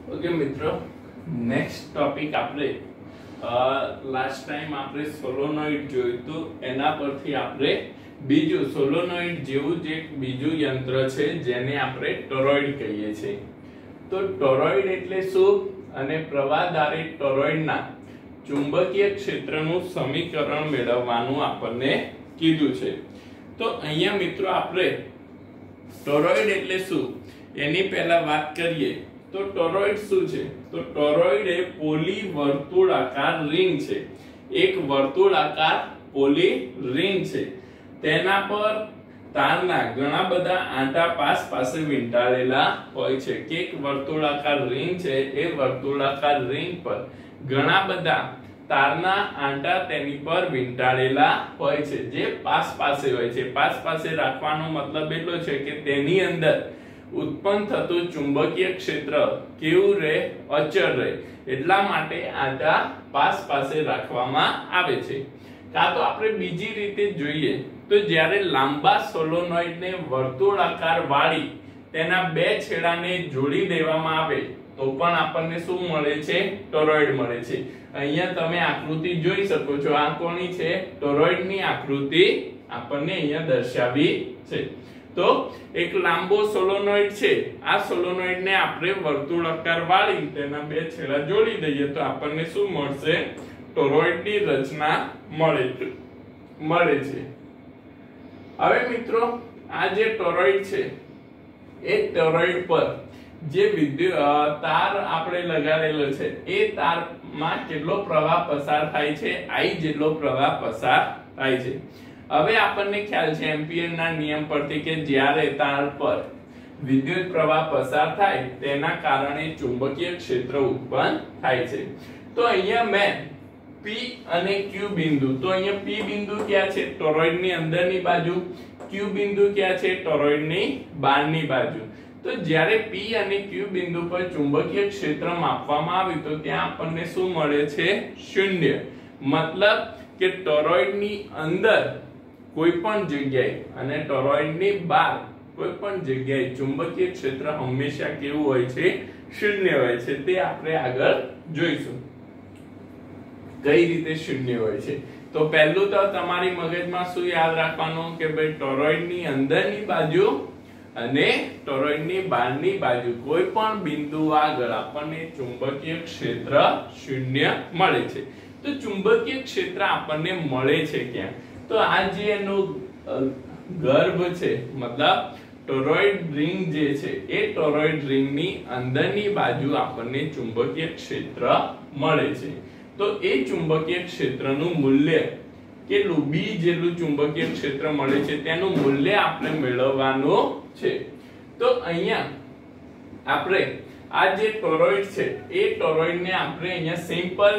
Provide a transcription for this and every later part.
Okay मित्रों, next topic આપણે last time આપણે સોલેનોઇડ જોયું તો એના પરથી આપણે બીજું સોલેનોઇડ જેવું જ એક બીજું યંત્ર છે જેને આપણે ટોરોઇડ કહીએ છીએ। તો ટોરોઇડ એટલે શું અને પ્રવાહધારી ટોરોઇડના ચુંબકીય ક્ષેત્રનું સમીકરણ મેળવવાનું આપણને કીધું છે। તો અહીંયા મિત્રો આપણે ટોરોઇડ એટલે શું એની પહેલા વાત કરીએ तो टोरॉइड શું છે તો ટોરોઇડ એ પોલી વર્તુળાકાર રિંગ છે। એક વર્તુળાકાર પોલી રિંગ છે, તેના પર તારના ઘણા બધા આંટા પાસે વીંટાળેલા હોય છે કે એક વર્તુળાકાર રિંગ છે, એ વર્તુળાકાર રિંગ પર ઘણા બધા તારના આંટા તેની પર વીંટાળેલા હોય છે જે પાસે હોય છે। પાસે રાખવાનો મતલબ એટલો છે કે તેની અંદર उत्पन्न થતું ચુંબકીય ક્ષેત્ર કેવું રહે, અચળ રહે, એટલા માટે આંટા પાસે રાખવામાં આવે છે। કાં તો આપણે બીજી રીતે જોઈએ તો જ્યારે લાંબા સોલેનોઇડને વર્તુળાકાર વાળી તેના બે છેડાને જોડી દેવામાં આવે તો પણ આપણને શું મળે છે, ટોરોઇડ મળે છે। અહીંયા તમે આકૃતિ જોઈ શકો છો, આ કોની છે, ટોરોઇડની આકૃતિ આપણને અહીંયા દર્શાવી છે। तो एक लांबो सोलेनोइड छे, आ सोलेनोइड ने आपणे वर्तुळाकार वाળી તેના બે છેડા જોડી દઈએ તો આપણને શું મળશે, ટોરોઇડની રચના મળે છે। હવે મિત્રો આ જે ટોરોઇડ છે એ ટોરોઇડ પર જે વિદ્યુત તાર આપણે લગાડેલો છે એ તારમાં કેટલો પ્રવાહ પસાર થાય છે, I જેટલો પ્રવાહ પસાર થાય છે। હવે આપણને ખ્યાલ છે એમ્પિયરના નિયમ પરથી કે જ્યારે તાર પર વિદ્યુત પ્રવાહ પસાર થાય તેના કારણે ચુંબકીય ક્ષેત્ર ઉત્પન્ન થાય છે। તો અહીંયા મેં P અને Q બિંદુ, તો અહીંયા P બિંદુ ક્યાં છે, ટોરોઇડની અંદરની બાજુ, Q બિંદુ ક્યાં છે, ટોરોઇડની બહારની બાજુ। તો જ્યારે P અને Q બિંદુ પર ચુંબકીય ક્ષેત્ર માપવામાં આવ્યું તો ત્યાં આપણને શું મળે છે, શૂન્ય। મતલબ કે ટોરોઇડની અંદર કોઈ પણ જગ્યાએ અને ટોરોઇડની બહાર કોઈ પણ જગ્યાએ ચુંબકીય ક્ષેત્ર હંમેશા કેવું હોય છે, શૂન્ય હોય છે। તે આપણે આગળ જોઈશું કઈ રીતે શૂન્ય હોય છે। તો પહેલું તો તમારી મગજમાં શું યાદ રાખવાનું કે ભાઈ ટોરોઇડની અંદરની બાજુ અને ટોરોઇડની બહારની બાજુ કોઈ પણ બિંદુ આગળ આપણને ચુંબકીય ક્ષેત્ર શૂન્ય મળે છે। તો ચુંબકીય ક્ષેત્ર આપણને મળે છે ક્યાં, तो आज જે એનો ગર્ભ છે મતલબ ટોરોઇડ રિંગ જે છે એ ટોરોઇડ રિંગની અંદરની બાજુ આપણને ચુંબકીય ક્ષેત્ર મળે છે। તો એ ચુંબકીય ક્ષેત્રનું મૂલ્ય કેટલું, B જેટલું ચુંબકીય ક્ષેત્ર મળે છે તેનું મૂલ્ય આપણે મેળવવાનું છે। તો અહીંયા આપણે આ જે ટોરોઇડ છે એ ટોરોઇડને આપણે અહીંયા સિમ્પલ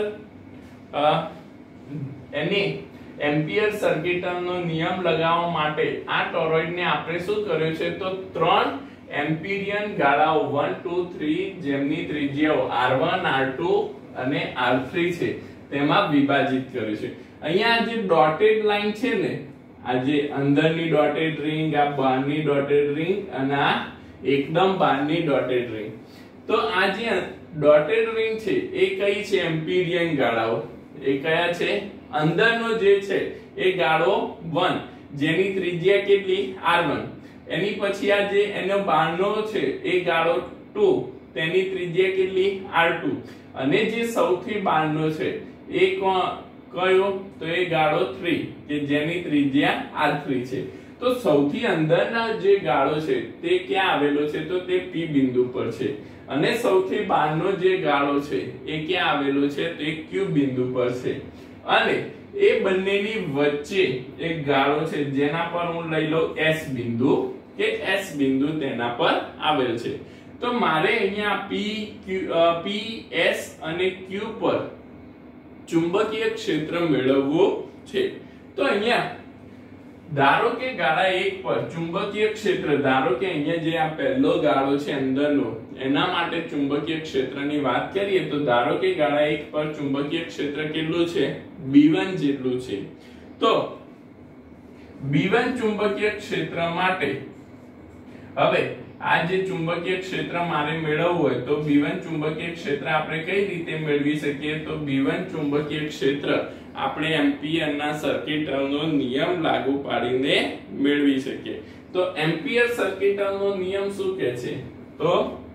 એની એમ્પિયર સર્કિટનો નિયમ લગાવવા માટે આ ટોરોઇડને આપણે શું કર્યું છે તો ત્રણ એમ્પિરિયન ગાળાઓ 1 2 3 જેમની ત્રિજ્યાઓ r1 r2 અને r3 છે તેમાં વિભાજિત કર્યું છે। અહીંયા જે ડોટેડ લાઈન છે ને, આ જે અંદરની ડોટેડ રિંગ, આ બહારની ડોટેડ રિંગ અને આ એકદમ બહારની ડોટેડ રિંગ, તો આ જે ડોટેડ રિંગ છે એ કઈ છે, એમ્પિરિયન ગાળાઓ। એ કયા છે, અંદરનો જે છે એ ગાળો 1 જેની ત્રિજ્યા કેટલી, r1, એની પછી આ જે એનો બહારનો છે એ ગાળો 2 તેની ત્રિજ્યા કેટલી, r2, અને જે સૌથી બહારનો છે એ કયો તો એ ગાળો 3 કે જેની ત્રિજ્યા r3 છે। તો સૌથી અંદરના જે ગાળો છે તે ક્યાં આવેલો છે તો તે P બિંદુ પર છે, અને સૌથી બહારનો જે ગાળો છે એ ક્યાં આવેલો છે તો એ Q બિંદુ પર છે, અને એ બંનેની વચ્ચે એક ગાળો છે જેના પર હું લઈ લઉં S બિંદુ કે S બિંદુ તેના પર આવેલ છે। તો મારે અહીંયા P S અને Q પર ચુંબકીય ક્ષેત્ર મેળવવું છે। તો અહીંયા ધારો કે ગાળા 1 પર ચુંબકીય ક્ષેત્ર, ધારો કે અહીંયા જે આ પહેલો ગાળો છે અંદરનો એના માટે ચુંબકીય ક્ષેત્રની વાત કરીએ તો ધારો કે ગાળા 1 પર ચુંબકીય ક્ષેત્ર કેટલું છે, B1 જેટલું છે। તો B1 ચુંબકીય ક્ષેત્ર માટે હવે આ જે ચુંબકીય ક્ષેત્ર મારે મેળવવું હોય તો B1 ચુંબકીય ક્ષેત્ર આપણે કઈ રીતે મેળવી શકીએ? તો B1 ચુંબકીય ક્ષેત્ર આપણે એમ્પિયરના સર્કિટનો નિયમ લાગુ પાડીને મેળવી શકીએ. તો એમ્પિયર સર્કિટનો નિયમ શું કહે છે? તો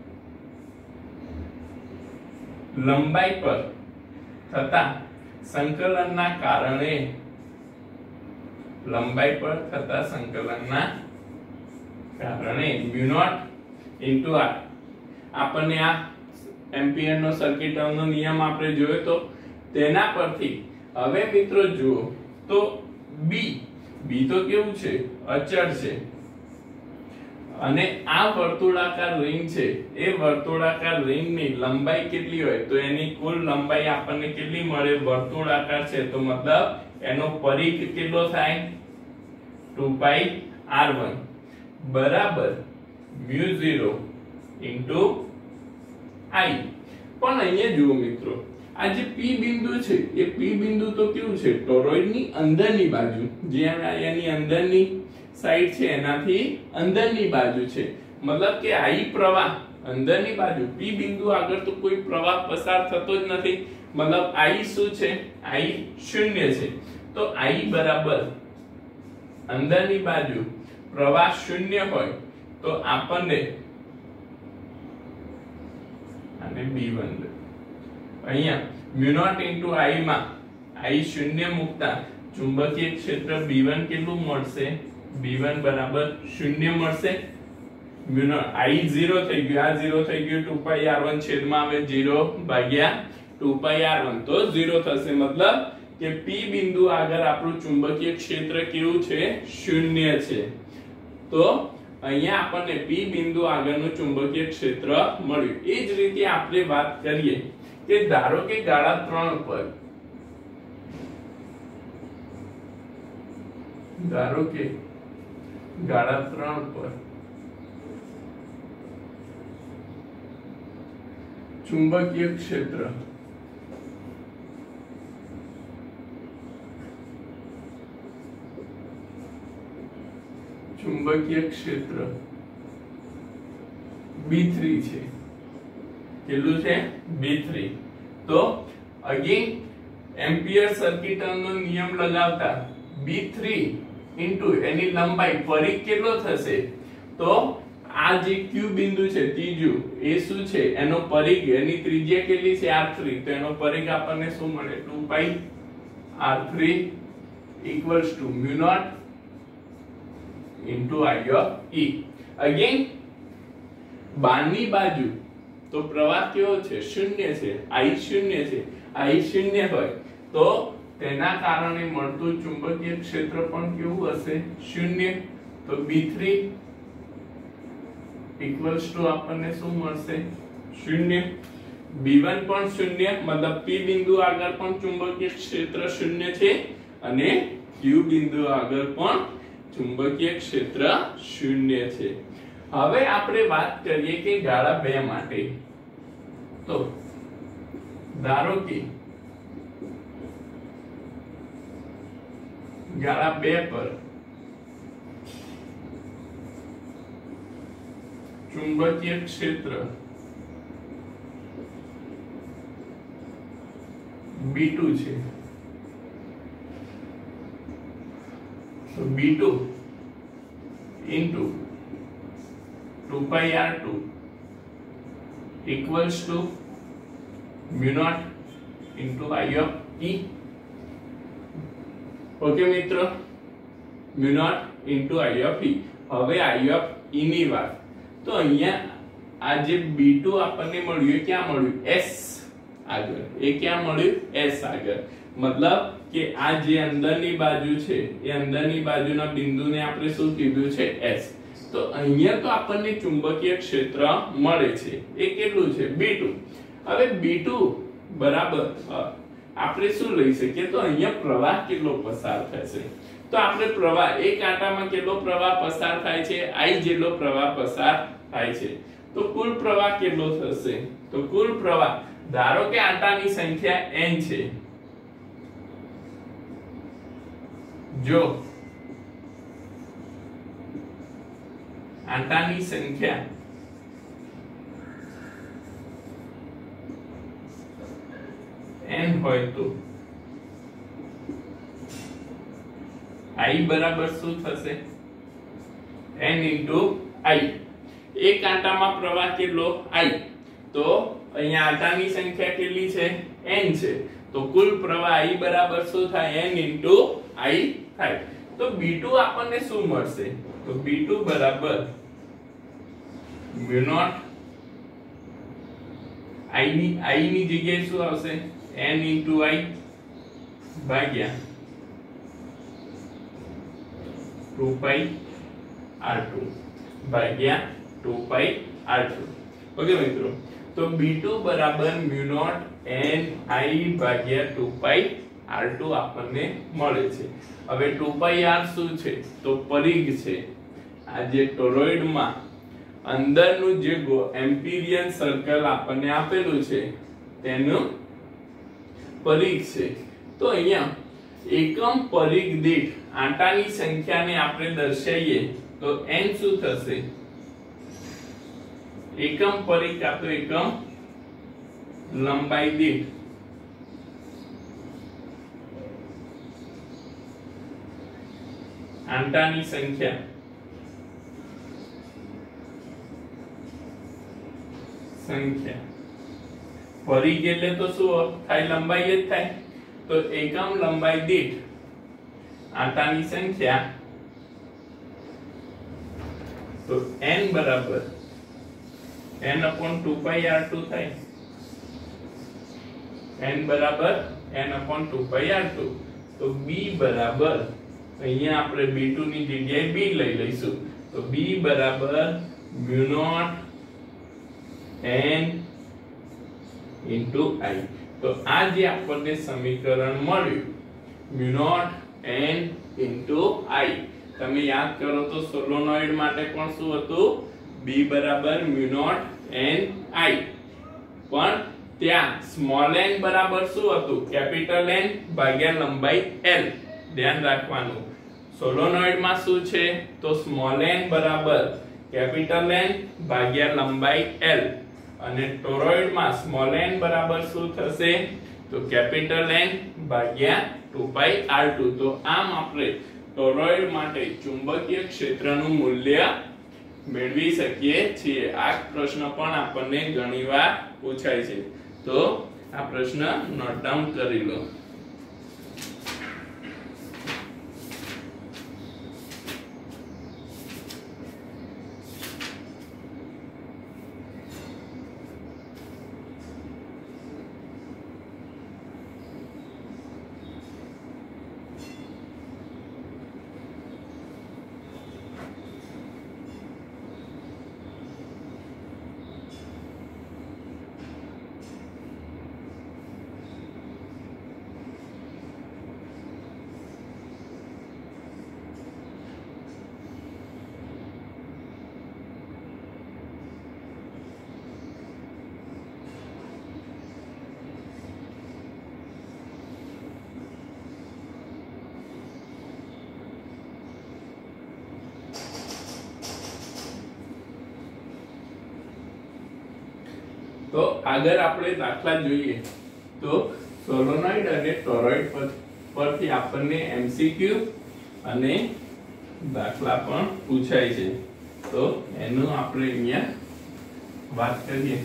લંબાઈ પર થતા સંકલનના કારણે લંબાઈ પર થતા સંકલનના કારણે μ0 * r આપણને આ એમ્પિયરનો સર્કિટનો નિયમ આપણે જોયો તો તેના પરથી હવે મિત્રો જુઓ તો b તો કેવું છે? અચળ છે. અને આ વર્તુળાકાર રિંગ છે, એ વર્તુળાકાર રિંગની લંબાઈ કેટલી હોય? તો એની કુલ લંબાઈ આપણને કેટલી મળે? વર્તુળાકાર છે તો મતલબ એનો પરિઘ કેટલો થાય? 2πr1 બરાબર μ0 * I. પણ અહીંયા જુઓ મિત્રો, આ જે P બિંદુ છે એ P બિંદુ તો કેવું છે? ટોરોઇડની અંદરની બાજુ, જે એની અંદરની સાઈડ છે એનાથી અંદરની બાજુ છે. મતલબ કે I પ્રવાહ અંદરની બાજુ, P બિંદુ આગળ તો કોઈ પ્રવાહ પસાર થતો જ નથી. મતલબ I શું છે? I 0 છે. તો I બરાબર અંદરની બાજુ પ્રવાહ 0 હોય તો આપણને અને B1 અહીંયા μ0 * I માં I 0 મૂકતા ચુંબકીય ક્ષેત્ર B1 કેટલું મળશે? B1 બરાબર 0 મળશે. μ0 I 0 થઈ ગયું, આ 0 થઈ ગયું, 2πr1 છેદમાં આવે 0/2πr1 તો 0 થશે. મતલબ કે P બિંદુ આગળ આપણું ચુંબકીય ક્ષેત્ર કેવું છે? 0 છે. તો અહીંયા આપણને P બિંદુ આગળનું ચુંબકીય ક્ષેત્ર મળ્યું. એ જ રીતે આપણે વાત કરીએ કે ધારો કે ગાળા 3 પર, ધારો કે ગાળા 3 પર ચુંબકીય ક્ષેત્ર B3 છે. કેટલું છે? B3. તો અગેન એમ્પિયર સર્કિટનો નિયમ લગાવતા B3 * એની લંબાઈ પરિઘ કેટલો થશે? તો આ જે Q બિંદુ છે ત્રીજું, એ શું છે? એનો પરિઘ, એની ત્રિજ્યા કેટલી છે? r3. તો એનો પરિઘ આપણને શું મળે? 2πr3 = μ0 * I. અગેન બારની બાજુ તો પ્રવાહ કેવો છે? 0 છે. I 0 છે. I 0 હોય તો તેના કારણે મળતું ચુંબકીય ક્ષેત્ર પણ કેવું હશે? 0. તો B3 = આપણને શું મળશે? 0. B1 પણ 0, મતલબ P બિંદુ આગળ પણ ચુંબકીય ક્ષેત્ર 0 છે અને Q બિંદુ આગળ પણ ચુંબકીય ક્ષેત્ર 0 છે. હવે આપણે વાત કરીએ કે ગાળા 2 માટે. તો ધારો કે ગાળા 2 પર ચુંબકીય ક્ષેત્ર B2 છે. તો B2 * 2πr2 = μ0 * I. ઓકે મિત્રો, μ0 * I. હવે I ની વાત. તો અહીંયા આ જે B2 આપણને મળ્યું એ ક્યાં મળ્યું? S આગળ. એ ક્યાં મળ્યું? S આગળ. મતલબ કે આ જે અંદરની બાજુ છે એ અંદરની બાજુના બિંદુને આપણે શું કીધું છે? S. તો અહીંયા તો આપણને ચુંબકીય ક્ષેત્ર મળે છે. એ કેટલું છે? B2. હવે B2 બરાબર આપણે શું લઈ શકીએ? તો અહીંયા પ્રવાહ કેટલો પસાર થશે? તો આપણે પ્રવાહ એક આંટામાં કેટલો પ્રવાહ પસાર થાય છે? I જેટલો પ્રવાહ પસાર થાય છે. તો કુલ પ્રવાહ કેટલો થશે? તો કુલ પ્રવાહ, ધારો કે આંટાની સંખ્યા n છે. જો આંટાની સંખ્યા n હોય તો I બરાબર શું થશે n into I। એક આંટામાં પ્રવાહ કેટલો I, તો અહીંયા આંટાની સંખ્યા કેટલી છે n છે, તો કુલ પ્રવાહ I બરાબર શું થાય n into I થાય। તો B2 આપણને શું મળશે, તો B2 બરાબર mu naught I ની જગ્યાએ શું આવશે n into I ભાગ્યા 2 pi r2 ભાગ્યા 2 pi r2। ઓકે મિત્રો, તો B2 બરાબર mu naught n I ભાગ્યા 2 pi r2 આપણને મળે છે। હવે 2 pi r શું છે, તો પરિઘ છે। આ જે ટોરોઇડ માં અંદરનું જે એમ્પિરિયન સર્કલ આપણને આપેલું છે તેનું પરિઘ છે। તો અહીંયા એકમ પરિઘ દીઠ આંટાની સંખ્યાને આપણે દર્શાવીએ તો n શું થશે, એકમ પરિઘ કા તો એકમ લંબાઈ દીઠ આંટાની સંખ્યા પરિઘ એટલે તો શું થાય, લંબાઈ જ થાય। તો એકમ લંબાઈ દીઠ આંટાની સંખ્યા, તો n બરાબર n upon 2 pi r2 થાય, n બરાબર n upon 2 pi r2। તો b બરાબર અહીંયા આપણે b2 ની જગ્યાએ b લઈ લઈશું, તો b બરાબર mu naught n into I। તો આ જે આપણને સમીકરણ મળ્યું mu naught n into I, તમે યાદ કરો તો સોલેનોઇડ માટે પણ શું હતું, b બરાબર mu naught n I, પણ ત્યાં સ્મોલ n બરાબર શું હતું, કેપિટલ N ભાગ્યા લંબાઈ L। ધ્યાન રાખવાનું, સોલેનોઇડ માં શું છે, તો સ્મોલ n બરાબર કેપિટલ N ભાગ્યા લંબાઈ L, અને ટોરોઇડ માં સ્મોલ n બરાબર શું થશે, તો કેપિટલ N ભાગ્યા 2 pi r2। તો આમ આપણે ટોરોઇડ માટે ચુંબકીય ક્ષેત્રનું મૂલ્ય મેળવી શકીએ છીએ। આ પ્રશ્ન પણ આપણને ઘણીવાર પૂછાય છે, તો આ પ્રશ્ન નોટ ડાઉન કરી લો। તો આગળ આપણે દાખલા જોઈએ, તો સોલેનોઇડ અને ટોરોઇડ પરથી આપણને એમસીક્યુ અને દાખલા પણ પૂછાય છે, તો એનું આપણે અહીંયા વાત કરીએ।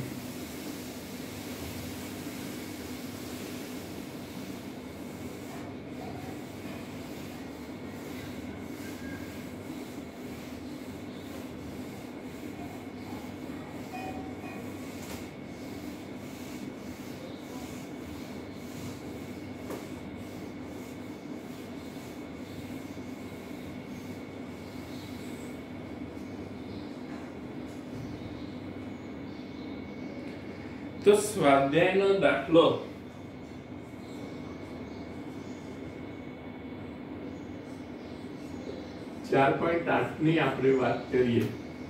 તો સ્વાધ્યાયનો દાખલો 4.8 ની આપણે વાત કરીએ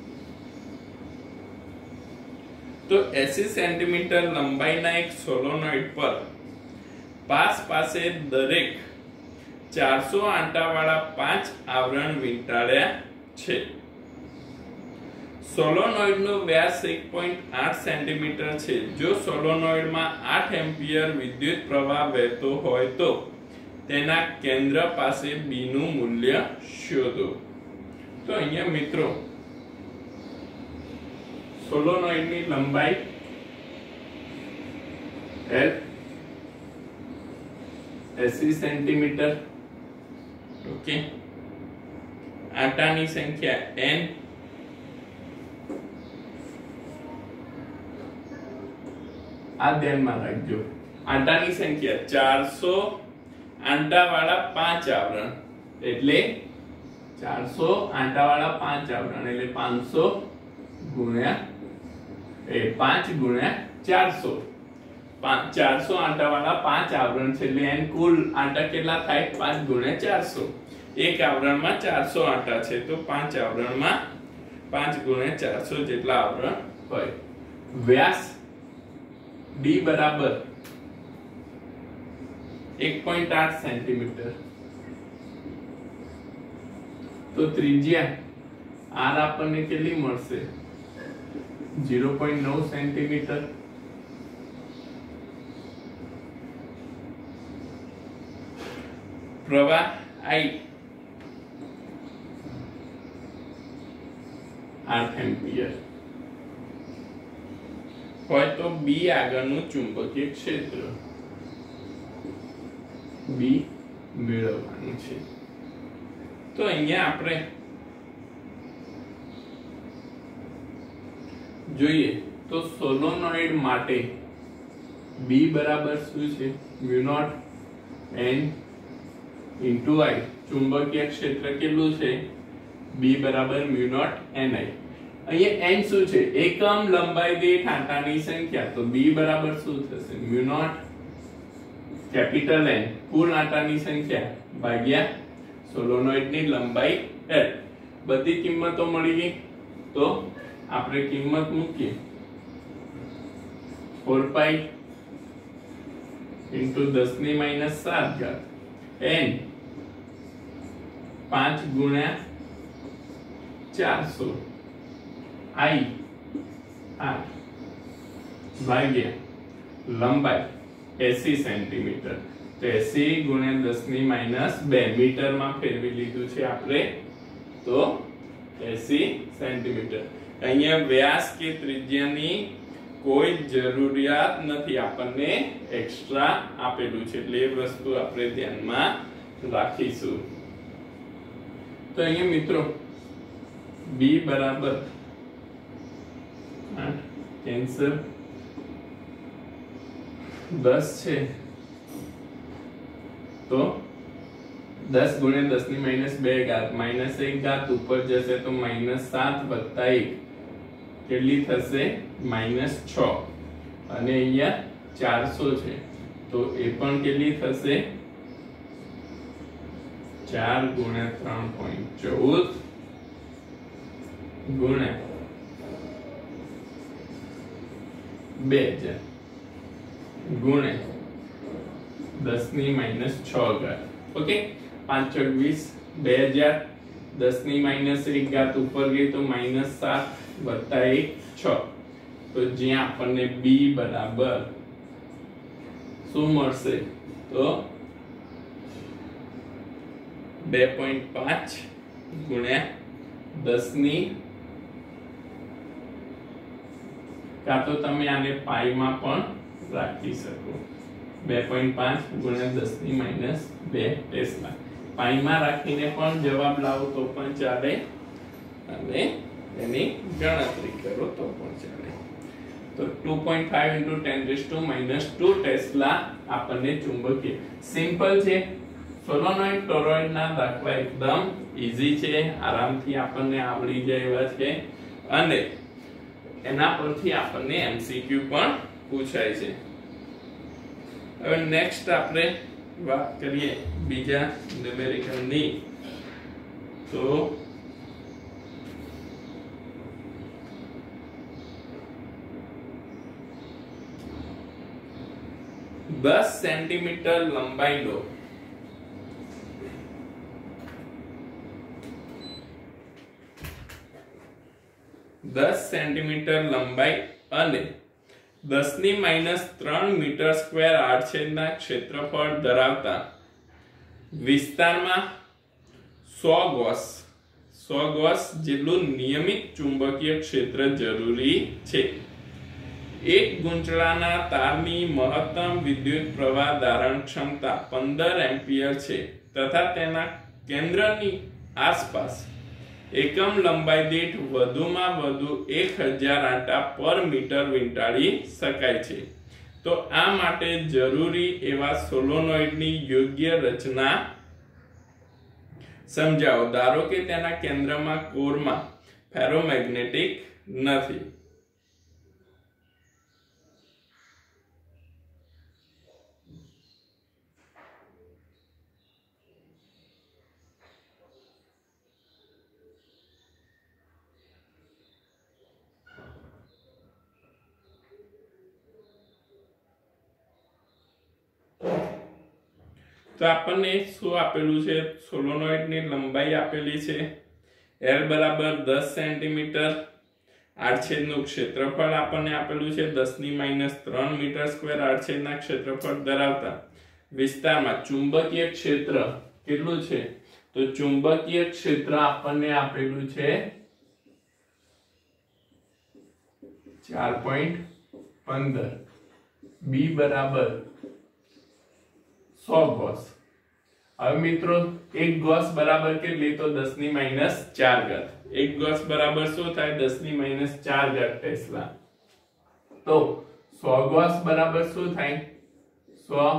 તો 80 સેન્ટીમીટર લંબાઈના એક સોલેનોઇડ પર પાસે દરેક 400 આંટાવાળા 5 આવરણ વીંટાળ્યા છે। સોલોનોઇડ નો વ્યાસ 1.8 સેન્ટીમીટર છે. જો સોલોનોઇડ માં 8 એમ્પિયર વિદ્યુત પ્રવાહ વહેતો હોય તો તેના કેન્દ્ર પાસે B નું મૂલ્ય શોધો. તો અહીંયા મિત્રો સોલોનોઇડ ની લંબાઈ L 80 સેન્ટીમીટર. ઓકે, આટાની સંખ્યા N, આ ધ્યાનમાં રાખજો. આટાની સંખ્યા 400, આંટાવાળા 5 આવરણ એટલે 400 આંટાવાળા 5 આવરણ એટલે 500 ગુણ્યા 5 ગુણ્યા 400. 400 આંટાવાળા 5 આવરણ છે એટલે n કુલ આંટા કેટલા થાય? 5 ગુણ્યા 400. એક આવરણમાં 400 આંટા છે તો 5 આવરણમાં 5 ગુણ્યા 400 જેટલા આવરણ હોય. વ્યાસ D બરાબર 1.8 સેન્ટીમીટર. તો ત્રિજ્યા R આપણને કેટલી મળશે? 0.9 સેન્ટીમીટર. પ્રવાહ I 8 એમ્પિયર હોય તો B આગળનું ચુંબકીય ક્ષેત્ર B મેળવવાનું છે. તો અહીંયા આપણે જોઈએ તો સોલોનોઇડ માટે B બરાબર શું છે? μ0 n into I. ચુંબકીય ક્ષેત્ર કેટલું છે? B બરાબર μ0 ni. અહીંયા n શું છે? એકમ લંબાઈ દીઠ આંટાની સંખ્યા. તો B બરાબર શું થશે? μ0 કેપિટલ N કુલ આંટાની સંખ્યા ભાગ્યા સોલોનોઇડ ની લંબાઈ L. બધી કિંમતો મળી ગઈ તો આપણે કિંમત મૂકીએ 4 પાઈ into 10 ની -7 ઘાત n 5 ગુણ્યા 400 I 8 ભાગ્યા લંબાઈ 80 સેન્ટીમીટર. તો 80 ગુણ્યા 10 ની -2 મીટરમાં ફેરવી લીધું છે આપણે તો 80 સેન્ટીમીટર. અહીંયા વ્યાસ કે ત્રિજ્યાની કોઈ જરૂરિયાત નથી, આપણને એક્સ્ટ્રા આપેલું છે એટલે એ વસ્તુ આપણે ધ્યાનમાં રાખીશું. તો અહીંયા મિત્રો B બરાબર કેન્સર 10 છે તો 10 ગુણ્યા 10 ની -2 ઘાત -1 ઘાત ઉપર જશે તો -7 વત્તા 1 કેટલી થશે? -6. અને અહીંયા 400 છે તો એ પણ કેટલી થશે? 4 ગુણ્યા 3.14 ગુણ્યા 2000 ગુણ્યા 10 ની -6 ઘાત. ઓકે, 5 × 20 2000 10 ની -1 ઘાત ઉપર ગઈ તો -7 વત્તા 1 6. તો જ્યાં આપણને B બરાબર શું મળશે? તો 2.5 ગુણ્યા 10 ની, કાં તો તમે આને પાઈમાં પણ રાખી શકો. 2.5 ગુણ્યા 10 ની -2 ટેસ્લા. પાઈમાં રાખીને પણ જવાબ લાવો તો પણ ચાલે અને એની ગણતરી કરો તો પણ ચાલે. તો 2.5 × 10⁻² ટેસ્લા આપણને ચુંબકીય. સિમ્પલ છે. સોલોનોઇડ ટોરોઇડ ના દાખલા એકદમ ઈઝી છે, આરામથી આપણને આવડી જાય એવા છે અને એના પરથી આપણને MCQ પણ પૂછાય છે. હવે નેક્સ્ટ આપણે વાત કરીએ બીજા ન્યુમેરિકલની. તો 10 સેન્ટીમીટર લંબાઈ લો. 10 સેન્ટીમીટર લંબાઈ અને 10⁻³ મીટર સ્ક્વેર આડછેદના ક્ષેત્રફળ ધરાવતા વિસ્તારમાં 100 ગોસ જેટલું નિયમિત ચુંબકીય ક્ષેત્ર જરૂરી છે। એક ગૂંચળાના તારની મહત્તમ વિદ્યુત પ્રવાહ ધારણ ક્ષમતા 15 એમ્પિયર છે તથા તેના કેન્દ્રની આસપાસ એકમ લંબાઈ દીઠ વધુમાં વધુ 1000 આંટા પર મીટર વીંટાળી શકાય છે। તો આ માટે જરૂરી એવા સોલેનોઇડની યોગ્ય રચના સમજાવો। ધારો કે તેના કેન્દ્રમાં કોરમાં ફેરોમેગ્નેટિક નથી। तो આપણને શું આપેલું છે સોલેનોઇડની લંબાઈ આપેલી છે L બરાબર 10 સેન્ટીમીટર આડછેદનું ક્ષેત્રફળ આપણને આપેલું છે 10⁻³ મીટર સ્ક્વેર આડછેદના ક્ષેત્રફળ ધરાવતા વિસ્તારમાં ચુંબકીય ક્ષેત્ર કેટલું છે તો ચુંબકીય ક્ષેત્ર આપણને આપેલું છે 4.15 B બરાબર 100 ગોસ। હવે મિત્રો એક ગોસ બરાબર કેટલી તો 10⁻⁴ એક ગોસ બરાબર શું થાય 10⁻⁴ ટેસ્લા। તો 100 ગોસ બરાબર શું થાય 100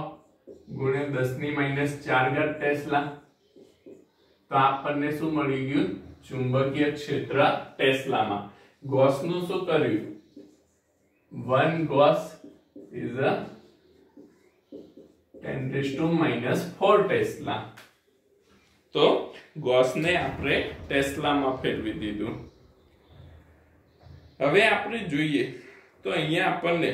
× 10⁻⁴ ટેસ્લા। તો આપણને શું મળી ગયું ચુંબકીય ક્ષેત્ર ટેસ્લામાં। ગોસ નું શું કર્યું 1 ગોસ is a 10⁻⁴ ટેસ્લા। તો ગોસ ને આપણે ટેસ્લામાં ફેરવી દીધું। હવે આપણે જોઈએ તો અહીંયા આપણને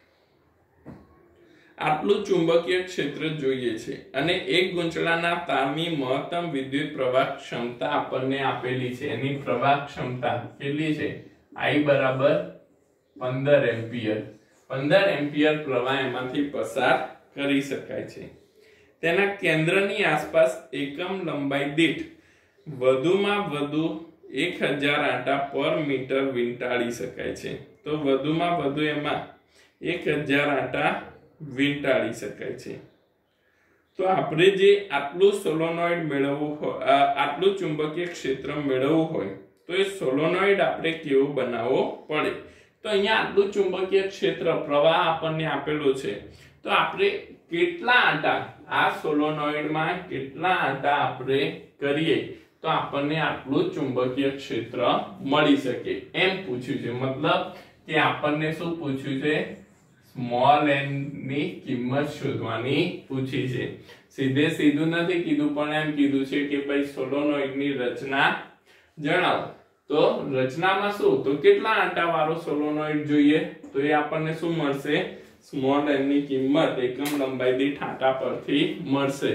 આટલું ચુંબકીય ક્ષેત્ર જોઈએ છે અને એક ગૂંચળાના તારની મહત્તમ વિદ્યુત પ્રવાહ ક્ષમતા આપણને આપેલી છે। એની પ્રવાહ ક્ષમતા કેટલી છે I બરાબર 15 એમ્પિયર। 15 એમ્પિયર પ્રવાહ એમાંથી પસાર કરી શકાય છે। તેના કેન્દ્રની આસપાસ એકમ લંબાઈ દીઠ વધુમાં વધુ 1000 આંટા પર મીટર વીંટાળી શકાય છે। તો વધુમાં વધુ એમાં 1000 આંટા વીંટાળી શકાય છે। તો આપણે જે આટલું સોલેનોઇડ મેળવવું હોય આટલું ચુંબકીય ક્ષેત્ર મેળવવું હોય તો એ સોલેનોઇડ આપણે કેવો બનાવવો પડે। તો અહીંયા આટલું ચુંબકીય ક્ષેત્ર પ્રવાહ આપણને આપેલો છે તો આપણે કેટલા આંટા આ સોલેનોઇડમાં કેટલા આંટા આપણે કરીએ તો આપણને આટલું ચુંબકીય ક્ષેત્ર મળી શકે એમ પૂછ્યું છે। મતલબ કે આપણને શું પૂછ્યું છે સ્મોલ n ની કિંમત શોધવાની પૂછી છે। સીધે સીધું નથી કીધું પણ એમ કીધું છે કે ભાઈ સોલેનોઇડની રચના જણાવો। તો રચનામાં શું તો કેટલા આંટા વાળો સોલેનોઇડ જોઈએ તો એ આપણને શું મળશે સ્મોલ n ની કિંમત એકમ લંબાઈ દીઠ આંટા પરથી મળશે।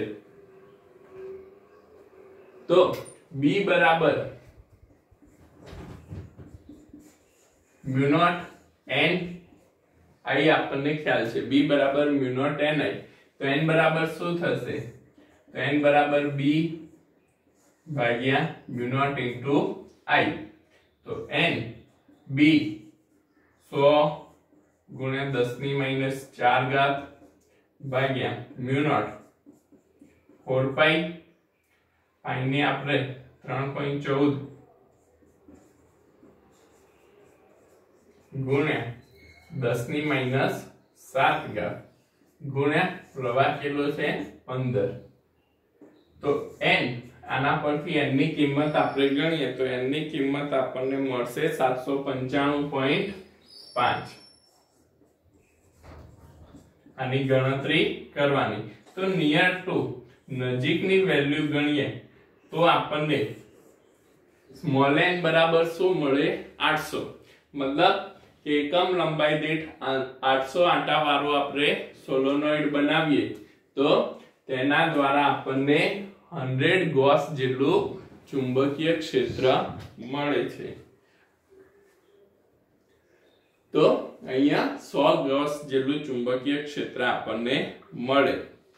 તો B બરાબર μ0 n I આપણને ખ્યાલ છે B બરાબર μ0 n I। તો n બરાબર શું થશે તો n બરાબર B ભાગ્યા μ0 into I। તો n B 100 × 10⁻⁴ ભાગ્યા μ0 4 પાઈ પાઈ ને આપણે 3.14 ગુણ્યા 10⁻⁷ ગુણ્યા પ્રવાહ કેટલો છે 15। તો n આના પરથી n ની કિંમત આપણે ગણીએ તો n ની કિંમત આપણને મળશે 795.5। આની ગણતરી કરવાની તો નિયર ટુ નજીકની વેલ્યુ ગણીએ તો આપણને સ્મોલ n બરાબર શું મળે 800। મતલબ કે એકમ લંબાઈ દીઠ 800 આંટા વાળો આપણે સોલેનોઇડ બનાવીએ તો તેના દ્વારા આપણને 100 ગોસ જેટલું ચુંબકીય ક્ષેત્ર મળે છે। તો અહીંયા 100 ગૌસ જેટલું ચુંબકીય ક્ષેત્ર આપણને મળે।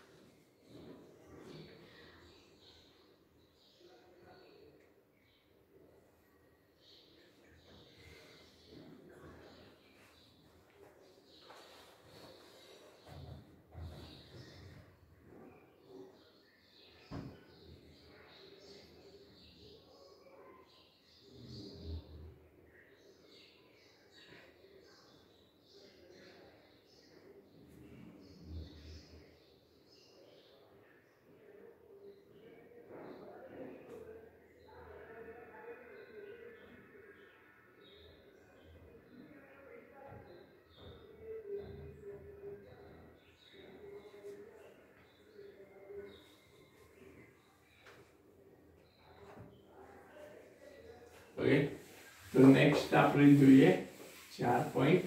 ओके, तो नेक्स्ट આપણે જોઈએ 4 પોઈન્ટ।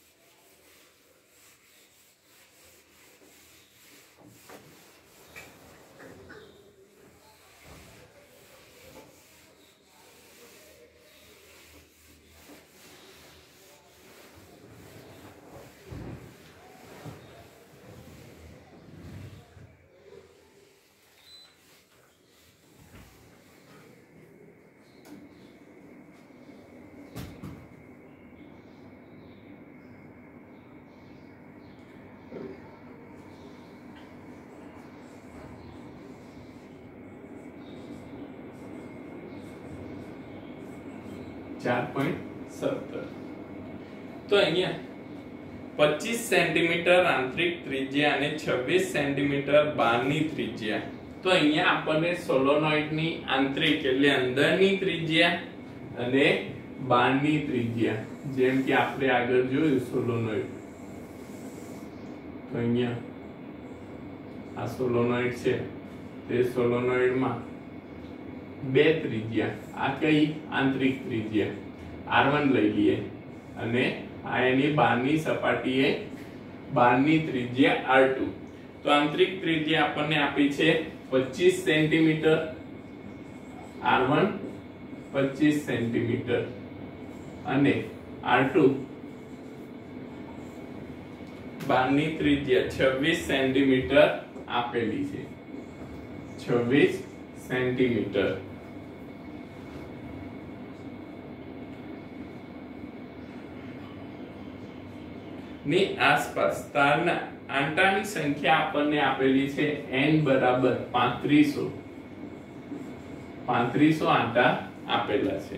तो અહીંયા 25 સેન્ટીમીટર આંતરિક ત્રિજ્યા અને 26 સેન્ટીમીટર બહારની ત્રિજ્યા। તો અહીંયા આપણને સોલેનોઇડની આંતરિક એટલે અંદરની ત્રિજ્યા અને બહારની ત્રિજ્યા, જેમ કે આપણે આગળ જોયું સોલેનોઇડ। તો અહીંયા આ સોલેનોઇડ છે, તે સોલેનોઇડમાં બે ત્રિજ્યા, આ કઈ આંતરિક ત્રિજ્યા R1 લઈ લઈએ અને આ એની બહારની સપાટીએ બહારની ત્રિજ્યા R2। તો આંતરિક ત્રિજ્યા આપણને આપી છે 25 સેન્ટીમીટર, R1 25 સેન્ટીમીટર અને R2 બહારની ત્રિજ્યા 26 સેન્ટીમીટર આપેલી છે, 26 સેન્ટીમીટર। ની આસપાસ તારના આંટાની સંખ્યા આપણને આપેલી છે n બરાબર 3500 આંટા આપેલા છે।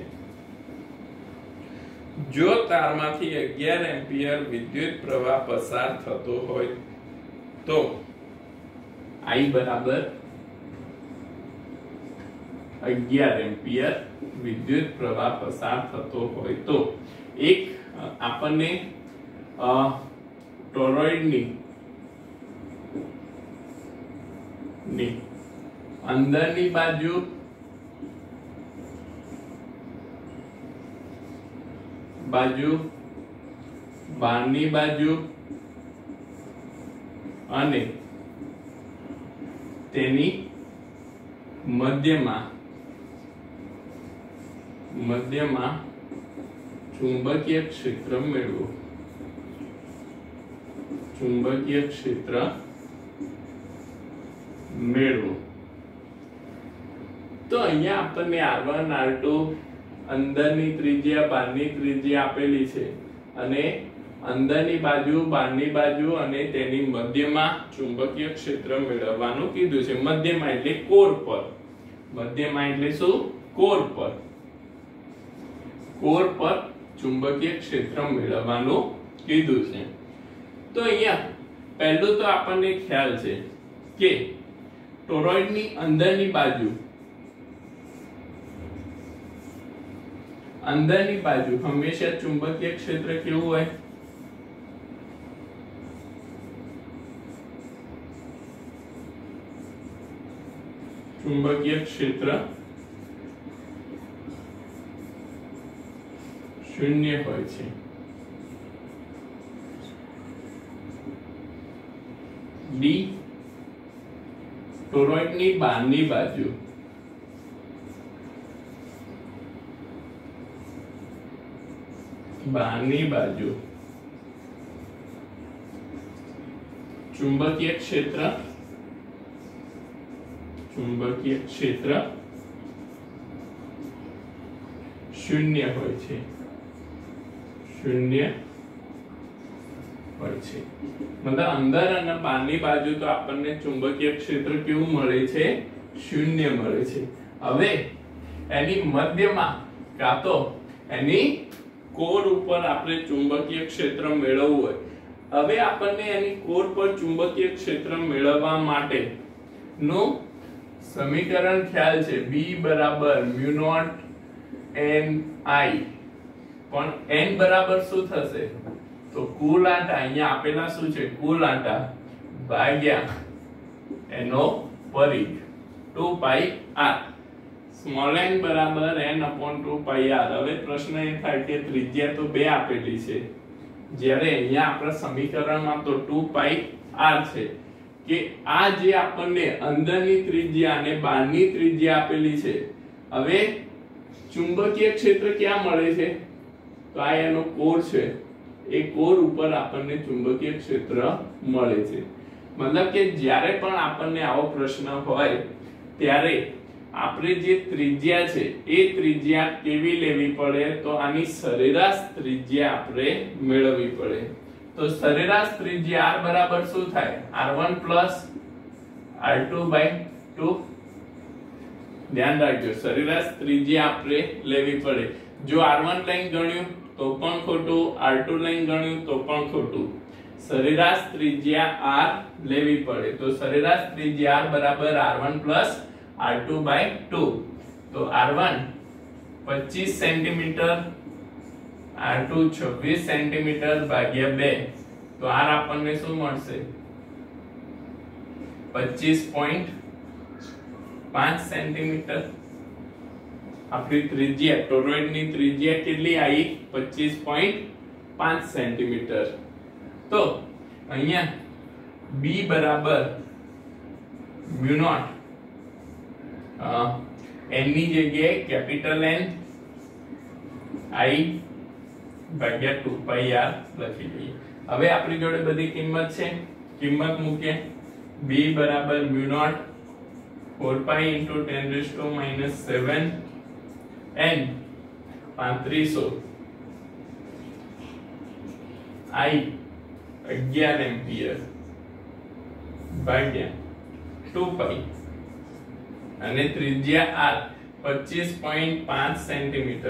જો તારમાંથી 11 એમ્પિયર વિદ્યુત પ્રવાહ પસાર થતો હોય તો I બરાબર 11 એમ્પિયર વિદ્યુત પ્રવાહ પસાર થતો હોય તો એક આપણને ટોરોઇડની અંદરની બાજુ બહારની બાજુ અને તેની મધ્યમાં ચુંબકીય ક્ષેત્ર મેળવો, चुंबकीय क्षेत्र मेळवो। तो અહીંયા આપણને R1 R2 અંદરની ત્રિજ્યા બહારની ત્રિજ્યા આપેલી છે અને અંદરની બાજુ બહારની બાજુ અને તેની મધ્યમાં ચુંબકીય ક્ષેત્ર મેળવવાનું કીધું છે। મધ્યમાં એટલે કોર પર, મધ્યમાં એટલે શું? કોર પર, કોર પર ચુંબકીય ક્ષેત્ર મેળવવાનું કીધું છે। तो અહીંયા પહેલું તો આપણને ખ્યાલ છે કે ટોરોઇડની અંદરની બાજુ હંમેશા ચુંબકીય ક્ષેત્ર કેવું હોય? ચુંબકીય ક્ષેત્ર શૂન્ય હોય છે। D ટોરોઇડની બહારની બાજુ ચુંબકીય ક્ષેત્ર શૂન્ય હોય છે, મતલબ અંદર અને બહારની બાજુ તો આપણને ચુંબકીય ક્ષેત્ર કેવું મળે છે? શૂન્ય મળે છે. હવે એની મધ્યમાં કાં તો એની કોર ઉપર આપણે ચુંબકીય ક્ષેત્ર મેળવવું હોય. હવે આપણને એની કોર પર ચુંબકીય ક્ષેત્ર મેળવવા માટે નું સમીકરણ ખ્યાલ છે B બરાબર mu naught n I. પણ n બરાબર શું થશે? તો કુલ આંટા, અહીંયા આપેલા શું છે? કુલ આંટા ભાગ્યા એનો પરિઘ 2 pi r. સ્મોલ n બરાબર n upon 2 pi r. હવે પ્રશ્ન એ થાય કે ત્રિજ્યા તો 2 આપેલી છે, જ્યારે અહીંયા આપણા સમીકરણમાં તો 2 pi r છે, કે આ જે આપણને અંદરની ત્રિજ્યા અને બહારની ત્રિજ્યા આપેલી છે. હવે ચુંબકીય ક્ષેત્ર ક્યાં મળે છે? તો આ એનો કોર છે, એ કોર ઉપર આપણને ચુંબકીય ક્ષેત્ર મળે છે. મતલબ કે જ્યારે પણ આપણને આવો પ્રશ્ન હોય ત્યારે આપણે જે ત્રિજ્યા છે એ ત્રિજ્યા કેવી લેવી પડે? તો આની સરેરાશ ત્રિજ્યા આપણે મેળવવી પડે. તો સરેરાશ ત્રિજ્યા r બરાબર શું થાય? r1 r2/2. ધ્યાન રાખજો, સરેરાશ ત્રિજ્યા આપણે લેવી પડે. જો r1 લઈને ગણ્યું તો પણ ખોટું, r2 લઈને ગણ્યું તો પણ ખોટું. સરેરાશ ત્રિજ્યા r લેવી પડે. તો સરેરાશ ત્રિજ્યા r બરાબર r1 r2/2. તો r1 25 સેન્ટીમીટર, r2 26 સેન્ટીમીટર ભાગ્યા 2. તો r આપણને શું મળશે? 25.5 સેન્ટીમીટર. આપણી ત્રિજ્યા, ટોરોઇડની ત્રિજ્યા કેટલી આવી? 25.5 સેન્ટીમીટર. તો અહીંયા B બરાબર mu naught n ની જગ્યાએ કેપિટલ N I ભાગ્યા 2 pi r લખી દઈએ. હવે આપણી જોડે બધી કિંમત છે, કિંમત મૂકીએ. B બરાબર mu naught 4 pi into 10⁻⁻⁷ n 3500 I 11 ampere ભાગ્યા 2 pi અને ત્રિજ્યા r 25.5 સેન્ટીમીટર.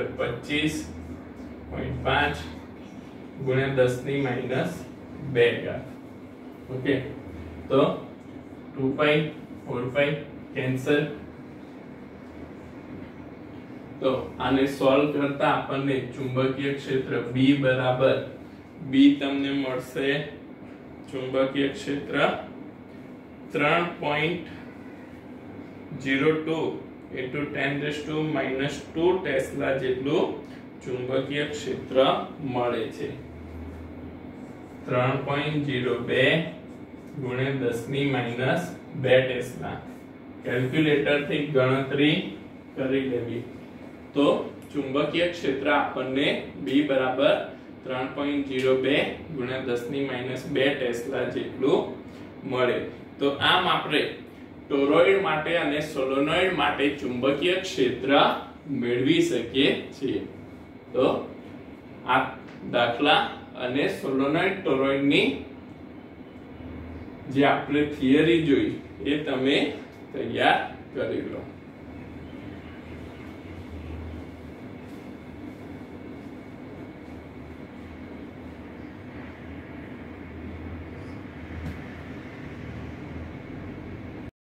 25.5 ગુણ્યા 10⁻². ઓકે, તો 2 pi 4 pi કેન્સલ. તો આને સોલ્વ કરતા આપણને ચુંબકીય ક્ષેત્ર B બરાબર, B તમને મળશે ચુંબકીય ક્ષેત્ર 3.02 into 10⁻⁻² ટેસ્લા જેટલું ચુંબકીય ક્ષેત્ર મળે છે. 3.02 ગુણ્યા 10⁻² ટેસ્લા. કેલ્ક્યુલેટર થી ગણતરી કરી લેવી. તો ચુંબકીય ક્ષેત્ર આપણને B બરાબર 3.02 ગુણ્યા 10⁻² ટેસ્લા જેટલું મળે. તો આમ આપણે ટોરોઇડ માટે અને સોલેનોઇડ માટે ચુંબકીય ક્ષેત્ર મેળવી શકીએ છીએ. તો આ દાખલા અને સોલેનોઇડ ટોરોઇડની જે આપણે થિયરી જોઈ એ તમે તૈયાર કરી લો.